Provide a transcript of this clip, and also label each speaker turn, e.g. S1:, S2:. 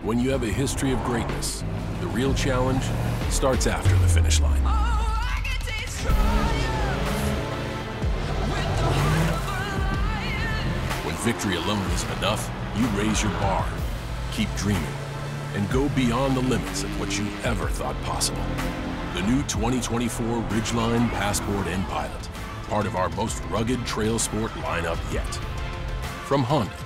S1: When you have a history of greatness, the real challenge starts after the finish line. When victory alone isn't enough, you raise your bar, keep dreaming, and go beyond the limits of what you ever thought possible. The new 2024 Ridgeline, Passport, and Pilot, part of our most rugged trail sport lineup yet. From Honda,